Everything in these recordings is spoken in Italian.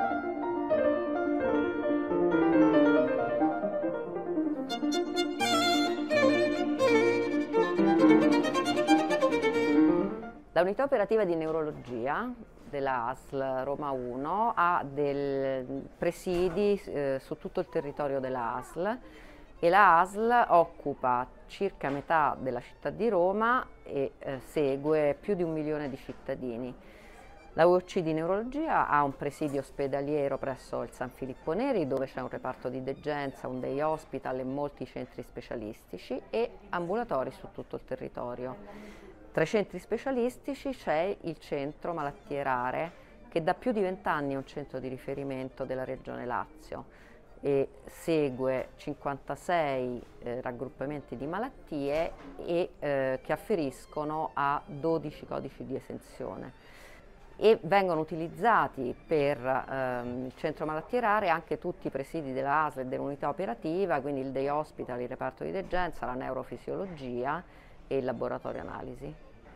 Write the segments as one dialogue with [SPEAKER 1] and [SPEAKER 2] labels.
[SPEAKER 1] La unità operativa di neurologia della ASL Roma 1 ha dei presidi su tutto il territorio della ASL e la ASL occupa circa metà della città di Roma e segue più di 1 milione di cittadini. La UOC di neurologia ha un presidio ospedaliero presso il San Filippo Neri, dove c'è un reparto di degenza, un day hospital e molti centri specialistici e ambulatori su tutto il territorio. Tra i centri specialistici c'è il centro malattie rare, che da più di 20 anni è un centro di riferimento della Regione Lazio e segue 56 raggruppamenti di malattie e che afferiscono a 12 codici di esenzione. E vengono utilizzati per il centro malattie rare anche tutti i presidi della ASL e dell'unità operativa, quindi il day hospital, il reparto di degenza, la neurofisiologia e il laboratorio analisi.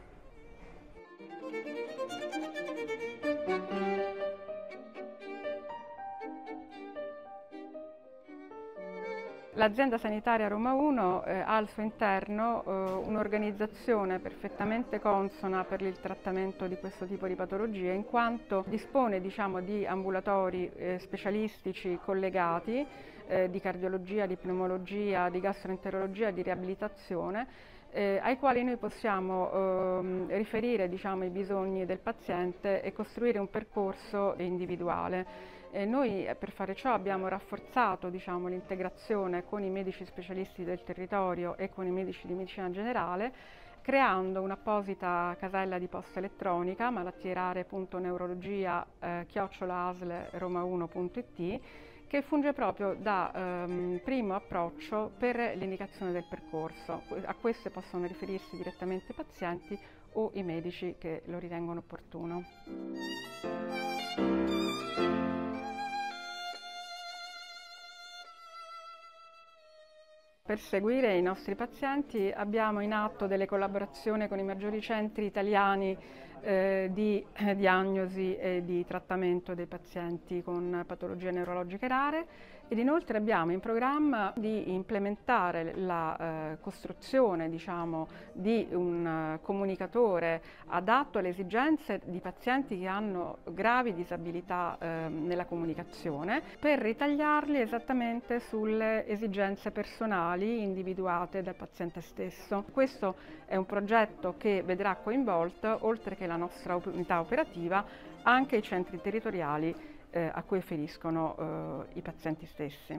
[SPEAKER 2] L'azienda sanitaria Roma 1 ha al suo interno un'organizzazione perfettamente consona per il trattamento di questo tipo di patologie, in quanto dispone, di ambulatori specialistici collegati di cardiologia, di pneumologia, di gastroenterologia, di riabilitazione, ai quali noi possiamo riferire i bisogni del paziente e costruire un percorso individuale. Noi per fare ciò abbiamo rafforzato l'integrazione con i medici specialisti del territorio e con i medici di medicina generale, creando un'apposita casella di posta elettronica malattie-rare.neurologia@asl-roma1.it, che funge proprio da primo approccio per l'indicazione del percorso. A queste possono riferirsi direttamente i pazienti o i medici che lo ritengono opportuno. Per seguire i nostri pazienti abbiamo in atto delle collaborazioni con i maggiori centri italiani di diagnosi e di trattamento dei pazienti con patologie neurologiche rare ed inoltre abbiamo in programma di implementare la costruzione di un comunicatore adatto alle esigenze di pazienti che hanno gravi disabilità nella comunicazione, per ritagliarli esattamente sulle esigenze personali individuate dal paziente stesso. Questo è un progetto che vedrà coinvolto, oltre che la nostra unità operativa, anche i centri territoriali a cui afferiscono i pazienti stessi.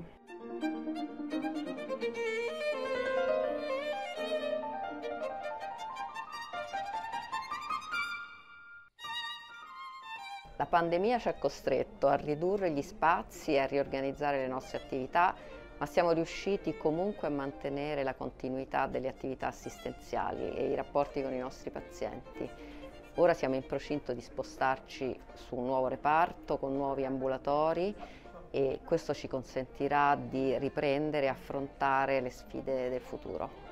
[SPEAKER 1] La pandemia ci ha costretto a ridurre gli spazi e a riorganizzare le nostre attività, ma siamo riusciti comunque a mantenere la continuità delle attività assistenziali e i rapporti con i nostri pazienti. Ora siamo in procinto di spostarci su un nuovo reparto con nuovi ambulatori e questo ci consentirà di riprendere e affrontare le sfide del futuro.